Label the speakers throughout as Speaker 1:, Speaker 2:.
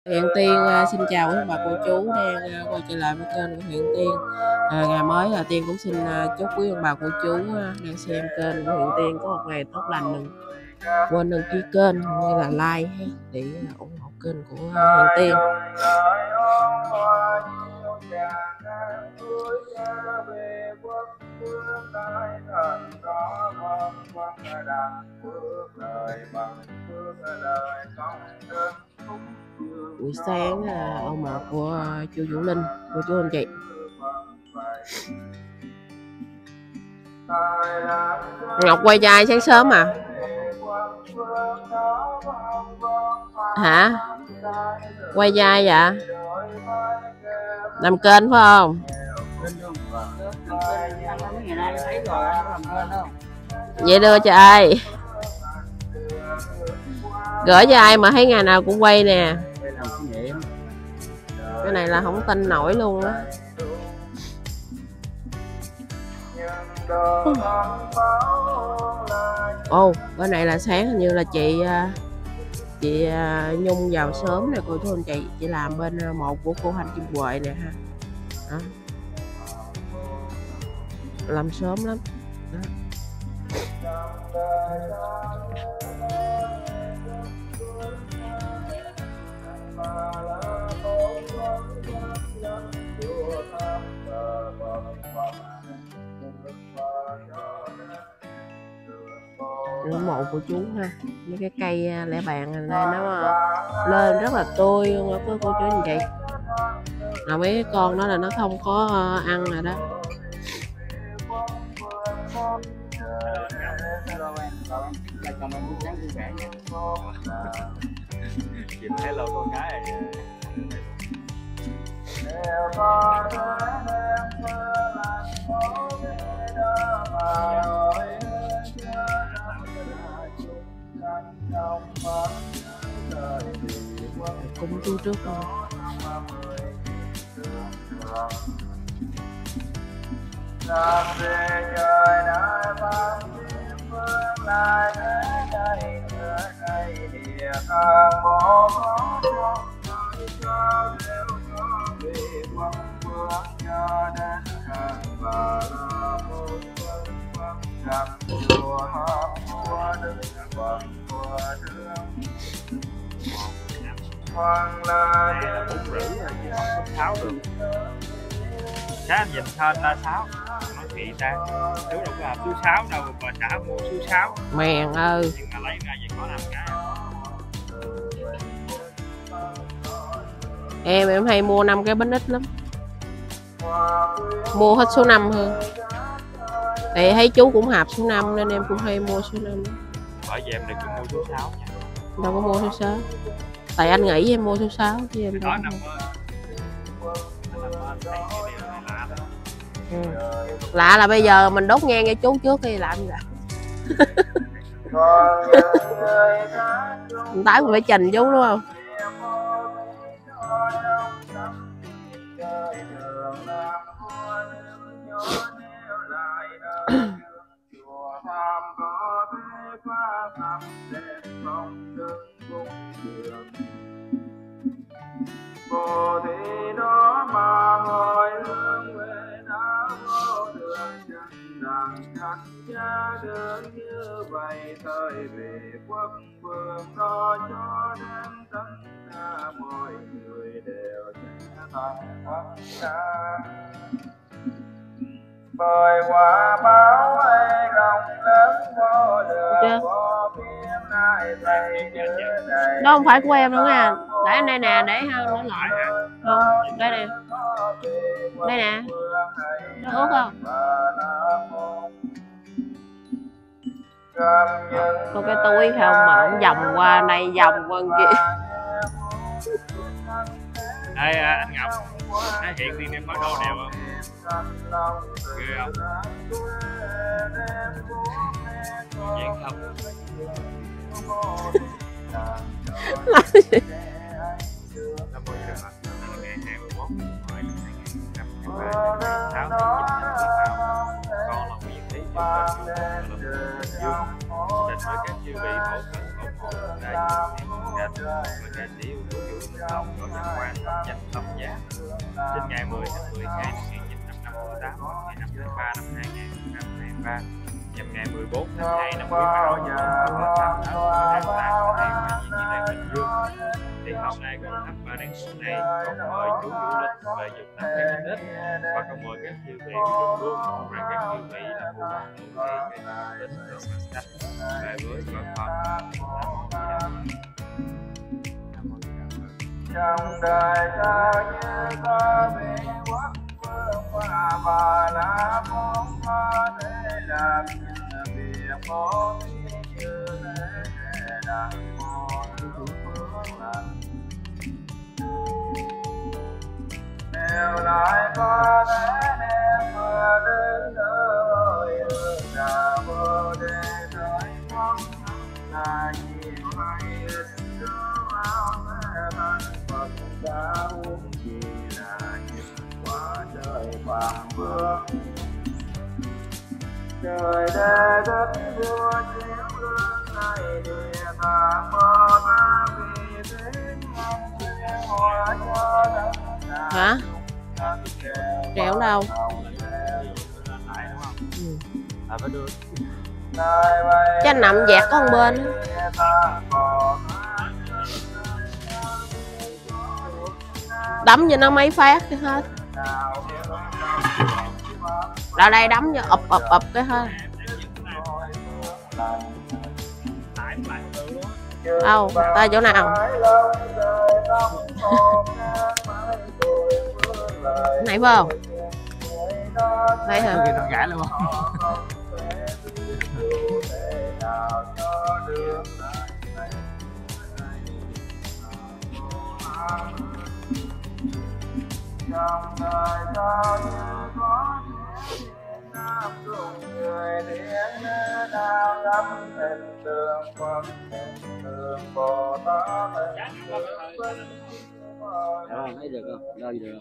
Speaker 1: Huyền Tiên xin chào quý bà cô chú đang quay trở lại với kênh của Huyền Tiên. Ngày mới là Tiên cũng xin chúc quý ông bà cô chú đang xem kênh của Huyền Tiên có một ngày tốt lành, đừng quên đăng ký kênh cũng như là like để ủng hộ kênh của Huyền Tiên. Buổi sáng là ông mợ của chú Vũ Linh, cô chú anh chị. Ngọc quay trai sáng sớm à? Hả? Quay trai vậy? Làm kênh phải không? Vậy đưa cho ai? Gửi cho ai mà thấy ngày nào cũng quay nè. Cái này là không tin nổi luôn á. Ồ, cái này là sáng hình như là chị Nhung vào sớm nè cô chú anh chị. Chị làm bên một của cô Hành Kim Huệ nè ha. Đó. Làm sớm lắm. Đó. Ngưỡng mộ của chú ha, mấy cái cây lẻ bàn này nó lên rất là tươi luôn á cô chú anh chị. Là mấy cái con đó là nó không có ăn rồi đó.
Speaker 2: Hello con gái.
Speaker 1: Cũng chú trước rồi.
Speaker 2: Sáo được. Sáng nhìn hơn ta sáo. Nói chị ta. Chú đâu có hộp số sáo đâu, bà xã mua số sáo.
Speaker 1: Mèn ơi.
Speaker 2: Nhưng mà lấy ra vậy có làm cái.
Speaker 1: Em hay mua 5 cái bánh ít lắm. Mua hết số 5 hơn. Tại thấy chú cũng hạp số 5 nên em cũng hay mua số 5.
Speaker 2: Bởi vì em đừng mua số 6 nha.
Speaker 1: Đâu có mua số 6. Tại anh nghĩ em mua số 6 chứ em đâu. Lạ là bây giờ mình đốt nhang cho chú trước khi làm gì vậy? Tái mình phải trình chú đúng không?
Speaker 3: Bồ thì đó mà hồi hương về đã vô đường chân đàn chắc cha đơn như vậy thời về quốc vương đó cho đến tất cả mọi người đều sẽ thành tất cả bởi quả báo ấy rộng lớn vô đường vô biên ai vậy
Speaker 1: đó không phải của em đâu nha, để anh đây nè, để hơn nó lại không, đây nè, đây nè, nó ướt không? Có cái túi không mà ông vòng qua đây vòng qua kia.
Speaker 2: Đây anh Ngọc, anh hiện tiên em có đồ đẹp không? Ghê không? Dán không?
Speaker 1: Làm gì?
Speaker 2: Năm mươi được rồi. Ngày 21 tháng 10 năm 2023 con là Nguyễn Thị Dương đến với các chư vị hỗ trợ đại diện kênh là nghệ sĩ ưu tú Vũ Minh Long Đỗ Văn Quang công danh Tâm Giá. Sinh ngày 10 tháng 12 năm 1958, ngày 5 tháng 3 năm 2023, nhằm ngày 14 tháng 2 năm Quý Mão năm 1988 Bình Dương. Thì hôm nay con thắp ba nén hương này con mời chú du lịch về dục Nam Khang Đất và con mời các chư vị luôn luôn mong rằng các chư vị là phù hợp nổi tiếng về tính độ mặt sách về với vợ con.
Speaker 3: Trong đời ta như có vị quốc vương và là mong có thể làm những việc vô vi như thế để đạt mọi phước lành. Nếu lại có thể đem mưa đến nơi hương trà vô để thấy mong là nhiều hay ít đưa vào thế thân Phật đã uống chỉ là những quả trời vàng vương. Trời đất đất vua chiếu gương này địa tạng mơ ta vì thế mong hóa cho đất.
Speaker 1: Hả? Trẻo đâu? Chứ anh nằm dẹt có một bên. Đấm cho nó mấy phát cái hết. Ra đây đấm cho ập cái hết. Đâu, tay chỗ nào? Này phải không? Thấy hả?
Speaker 2: Nó gãi luôn không?
Speaker 3: Trong đời ta như có Nam cùng người đến nào gấp hình tượng Phật, hình tượng Bồ Tát, hình tượng Phật.
Speaker 4: Thấy được không? Lên được.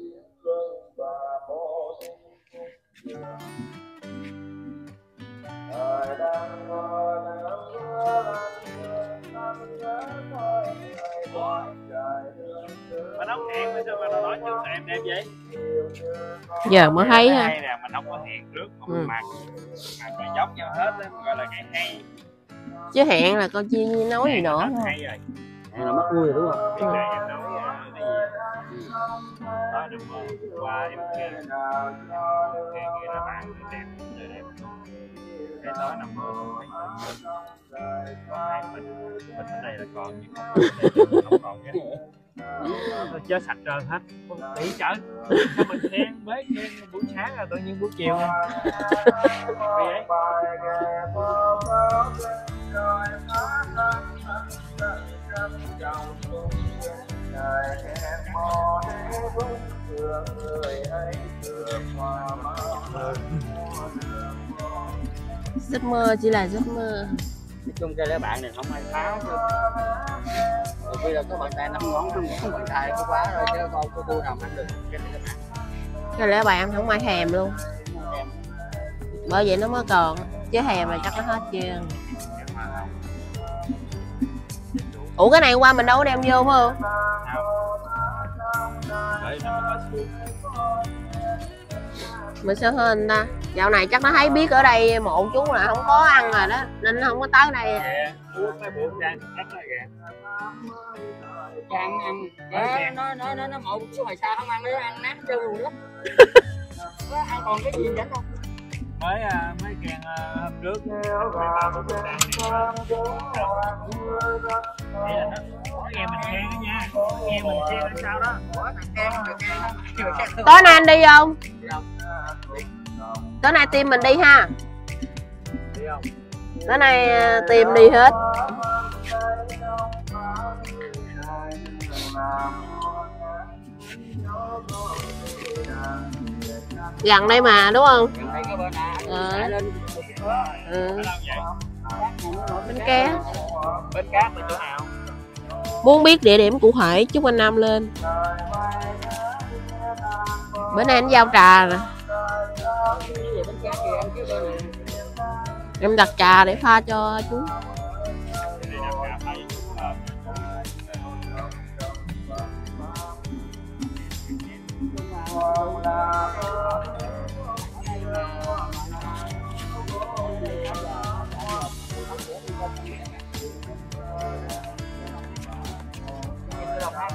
Speaker 2: Mà nóng hẹn mà sao mà nó nói trước em đem vậy?
Speaker 1: Giờ mới thấy ha.
Speaker 2: Hay nè, mà nóng có hẹn trước còn mặt mà giống nhau hết đó, gọi là ngày hay.
Speaker 1: Chứ hẹn là con chi nói gì nữa thôi.
Speaker 2: Hay rồi.
Speaker 4: Là mất vui rồi đúng không?
Speaker 2: Cái này em nói cái gì? Đó đừng mơ qua em kêu kia là bạn đẹp đẹp. Cái đó nằm mơ hai mình ở đây là còn nhưng không còn cái tôi chơi sạch trơn hết tỷ chở sao mình khen bế khen buổi sáng là tự nhiên buổi chiều vậy.
Speaker 1: Giấc mơ chỉ là giấc mơ.
Speaker 4: Nói chung cái lẽ bạn này không ai pháo nữa. Bây giờ có bàn tay 5 ngón không bàn tay có quá rồi chứ con có tôi nào ăn được
Speaker 1: Cái lẽ bạn không ai thèm luôn. Bởi vậy nó mới còn. Chứ thèm là chắc nó hết chưa. Ủa cái này qua mình đâu có đem vô phải không? Mình sao hơn ta? Dạo này chắc nó thấy biết ở đây một chú là không có ăn rồi đó nên nó không có tới đây.
Speaker 4: Ăn nó một số hồi sao không ăn nó ăn nát trơn luôn lắm. Nó ăn còn cái gì nữa không?
Speaker 2: Mới kèn hôm trước nó nghe mình khen đó nha, nghe mình khen là sao đó.
Speaker 1: Tối nay anh đi không? Tối nay team mình đi ha. Tối nay team đi hết. Gần đây mà đúng không? Bến Cát.
Speaker 2: Bến Cát là chỗ nào?
Speaker 1: Muốn biết địa điểm cụ thể chúc anh Nam lên. Bữa nay anh giao trà nè. Em đặt trà để pha cho chú.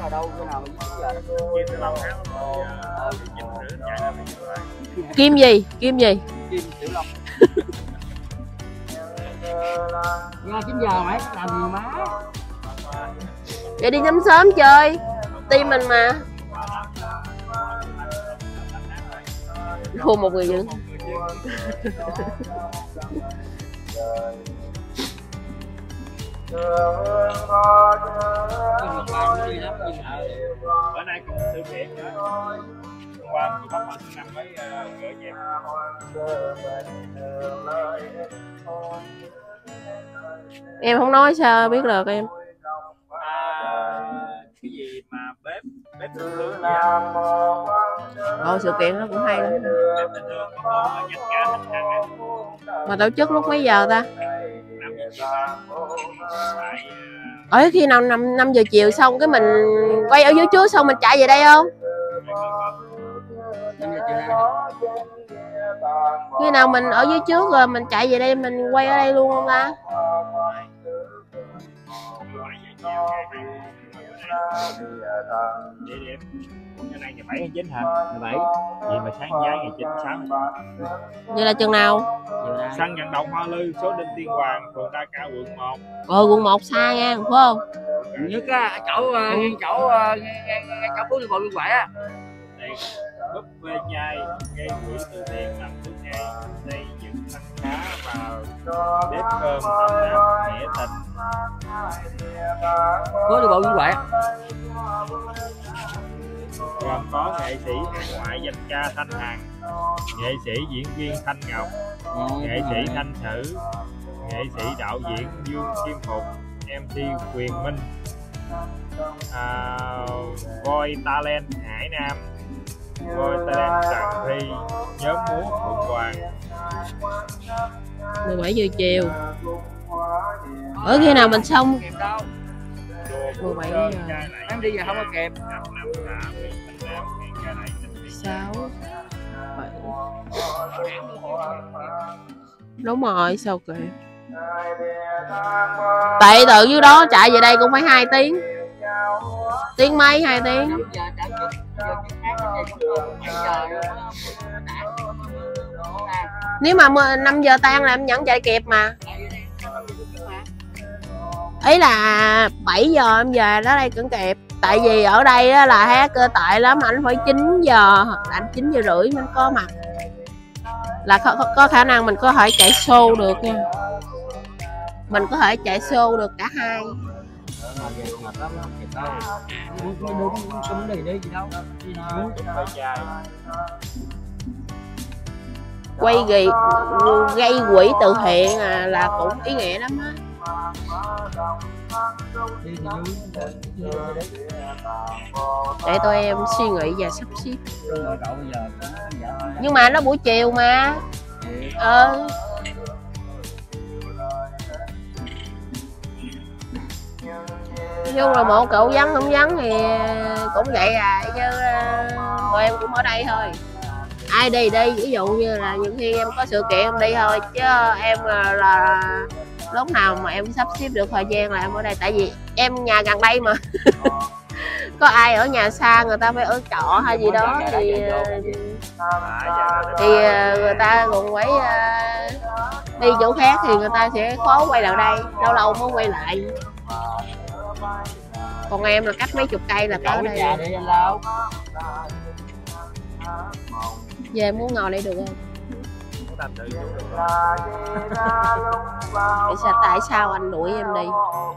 Speaker 4: là đâu cái nào mà 9 giờ đó.
Speaker 2: Kia tới lâu tháng rồi 9 rưỡi chạy ra bây giờ rồi.
Speaker 1: Kim gì? Kim gì?
Speaker 4: Kim Tiểu Long. Nghe 9 giờ mày làm gì má?
Speaker 1: Vậy đi sớm sớm chơi. Team mình mà. Thua một người dân.
Speaker 2: Bữa nay còn sự kiện nữa. Hôm qua chị bắt mình nằm với gửi dẹp.
Speaker 1: Em không nói sao biết được em.
Speaker 2: Cái gì mà bếp tình thương gì á.
Speaker 1: Sự kiện nó cũng hay lắm.
Speaker 2: Bếp tình thương có dành cả thành hàng á.
Speaker 1: Mà tổ chức lúc mấy giờ ta?
Speaker 2: 5 giờ chiều ta. Tại
Speaker 1: Ở khi nào 5 giờ chiều xong cái mình quay ở dưới trước xong mình chạy về đây không? Khi nào mình ở dưới trước rồi mình chạy về đây mình quay ở đây luôn không ta?
Speaker 2: vậy hôm nay ngày 7 tháng 9 hả? Ngày 7. Vậy mà sáng giá ngày 9 sáng.
Speaker 1: Vậy là chừng nào?
Speaker 2: Sân vận động Hoa Lư, số Đinh Tiên Hoàng, phường Đa Cao, quận 1.
Speaker 1: Quận 1 xa nha, phải không?
Speaker 4: Nhất á, chỗ phố đi bộ Biên Huệ á.
Speaker 2: Đây, búp bê chai, gây quỹ từ thiện làm từ ngày, xây dựng thành khá và bếp cơm ấm áp nghĩa tình.
Speaker 4: Phố đi bộ Biên Huệ.
Speaker 2: Gồm có nghệ sĩ hát ngoại danh ca Thanh Hằng, nghệ sĩ diễn viên Thanh Ngọc, nghệ sĩ Thanh Sử, nghệ sĩ đạo diễn Dương Kim Phục, MC Quyền Minh, Voi Talent Hải Nam, Voi Talent Trần Thi, nhóm múa Phượng Hoàng.
Speaker 1: 17 giờ chiều. Ở khi nào mình xong? 17 giờ.
Speaker 4: Em đi giờ không có kịp.
Speaker 1: 6 7. Đúng rồi, sao kìa. Tại từ dưới đó chạy về đây cũng phải 2 tiếng. Tiếng mấy 2 tiếng. Nếu mà 5 giờ tan là em vẫn chạy kịp mà. Ý là 7 giờ em về đó đây cũng kịp. Tại vì ở đây á, là hát cơ tại lắm, anh phải 9 giờ, anh 9 giờ rưỡi mới có mặt. Là có khả năng mình có thể chạy show được nha. Mình có thể chạy show được cả hai. Quay gây quỹ từ thiện là cũng ý nghĩa lắm á. Để tụi em suy nghĩ và sắp xếp. Nhưng mà nó buổi chiều mà. Nhưng là một cậu vắng không vắng thì cũng vậy à, chứ tụi em cũng ở đây thôi. Ai đi đi, ví dụ như là những khi em có sự kiện em đi thôi, chứ em là lúc nào mà em sắp xếp được thời gian là em ở đây. Tại vì em nhà gần đây mà. Có ai ở nhà xa người ta phải ở trọ hay gì đó thì người ta còn phải đi chỗ khác thì người ta sẽ khó quay lại đây, lâu lâu mới quay lại. Còn em là cách mấy chục cây là tới đây. Về muốn ngồi đây được không? Tại sao anh đuổi em đi?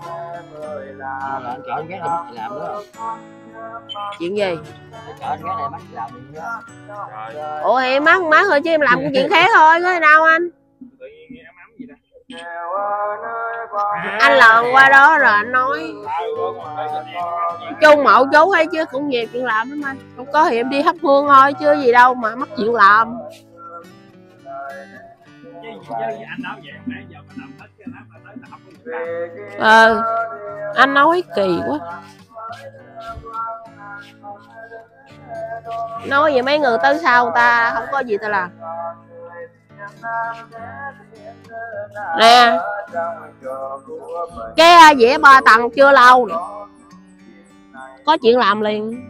Speaker 1: Chuyện gì? Ủa em mắc thôi chứ em làm cái chuyện khác thôi, có gì đâu anh? Anh lần qua đó rồi anh nói chung mậu chú hay chứ cũng nhiều chuyện làm lắm anh. Không có thì em đi thắp hương thôi chứ gì đâu mà mắc chuyện làm. Anh nói kỳ quá. Nói vậy mấy người tới sau người ta không có gì ta làm. Nè, cái dĩa 3 tầng chưa lâu nè. có chuyện làm liền.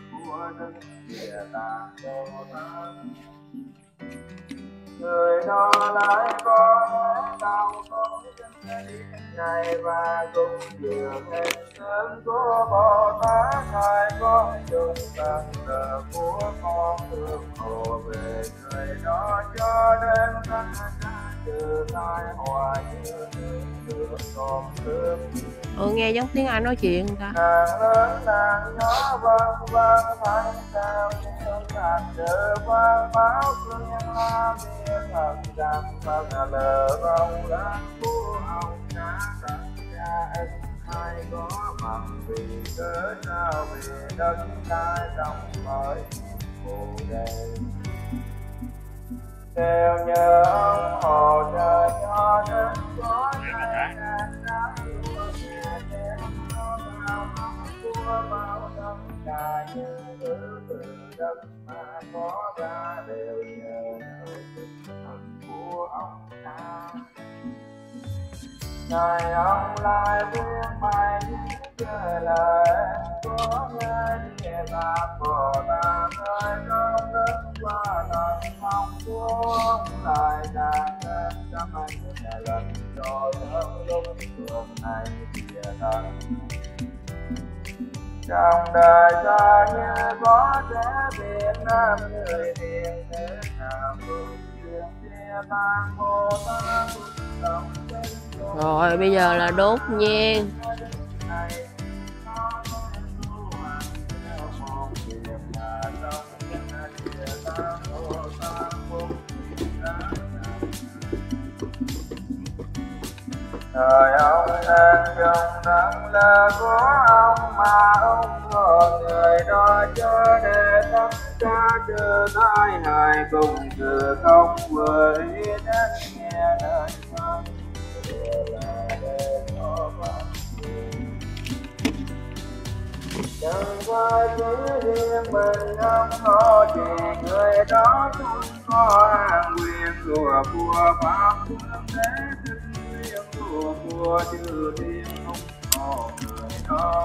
Speaker 3: Người đó lại có đau khổ ngày và cũng vừa hết sớm của Bồ Tát hai con chung tăng cờ của con thương hộ về người đó cho đến tất cả trừ tai họa như nước con nước.
Speaker 1: Nghe giống tiếng Anh nói chuyện người ta.
Speaker 3: Nàng lớn nàng nhỏ vâng vâng thấy sao yêu nàng đỡ vang báo phương la bia thật rằng thật lờ vòng lá của ông cha tất cha ân hai có bằng vì cớ sao về đất đai trong mới phù đề theo nhớ ông hồ trời cho đến có trái ngàn đá lúa nghe theo bao năm cả như từ đất mà có ra đều nhờ thần của ông ta. Ngày ông lại viết bài chờ lời có nghe địa tạng Bồ Tát ơi trong đất qua thần mong của lại càng lên trăm anh lần cho thơm lúc thường này địa thần. Trong đời ta như có trẻ Việt Nam người thiền thế nào cũng chuyện địa tạng Bồ Tát lòng
Speaker 1: rồi bây giờ là đốt nhang.
Speaker 3: Đời ông nên dùng nắng là của ông mà ông còn người đó cho để tất cả trừ tai hại cùng trừ không với đất nghe lời con là để có bằng chẳng phải chỉ riêng mình ông họ thì người đó cũng có hàng quyền của pháp phương thế của chư thiên ông người đó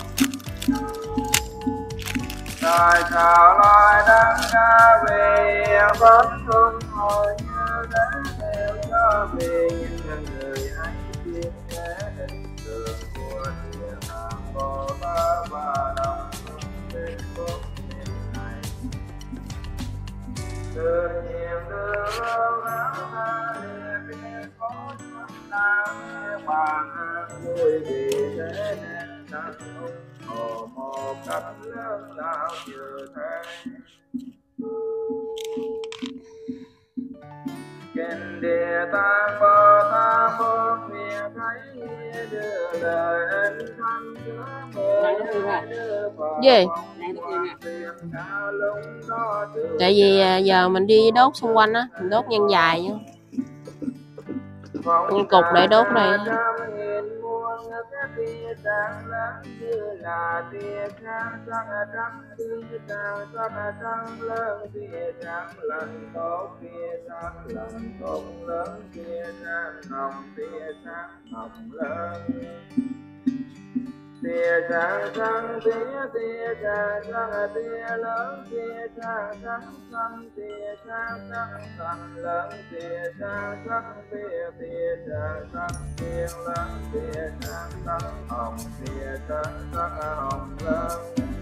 Speaker 3: tại sao lại đáng ra về vẫn không hồi như thế đều cho về những người ấy biết thế định đường của địa tạng Bồ Tát và đồng về quốc thiên này tự nhiên đưa áo ta để có làm bằng người vì thế nên đặt ủng hộ một cách lớn lao như thế. Kinh địa tạng Bồ Tát bốn miệng thấy đưa lời ân thanh chứa
Speaker 1: gì? Tại vì giờ mình đi đốt xung quanh á, mình đốt nhang dài nha. Nguyên cục để đốt này.
Speaker 3: Tia sáng sáng tia sáng sáng tia lớn tia sáng sáng sáng tia sáng sáng lớn tia sáng sáng tia sáng sáng tia lớn tia sáng sáng hồng tia sáng sáng hồng lớn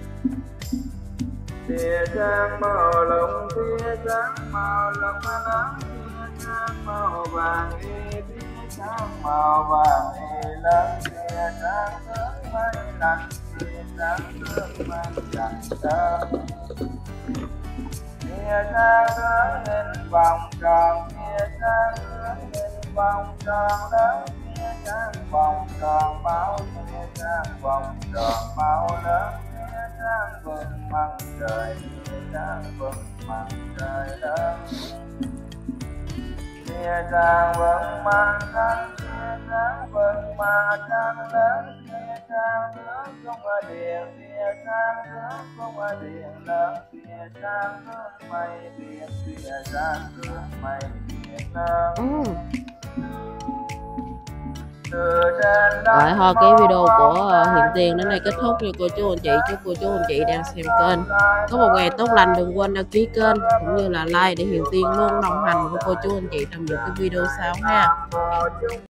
Speaker 3: tia sáng màu lông tia sáng màu lông lớn tia sáng màu vàng tia sáng màu vàng lớn tia sáng mây lạnh tia sáng mây lạnh sớm tia sáng hình vòng tròn tia sáng hình vòng tròn lớn tia sáng vòng tròn máu tia sáng vòng tròn máu lớn tia sáng vầng mặt trời tia sáng vầng mặt trời lớn tia sáng vầng mặt trăng tia sáng vầng mặt trăng lớn tia sáng nước không ở điện tia sáng nước không ở điện lớn tia sáng nước mây điện tia sáng nước mây điện lớn từ
Speaker 1: Rồi thôi cái video của Hiện Tiền đến đây kết thúc nha cô chú anh chị. Chúc cô chú anh chị đang xem kênh có một ngày tốt lành, đừng quên đăng ký kênh cũng như là like để Hiện Tiền luôn đồng hành với cô chú anh chị trong những cái video sau ha.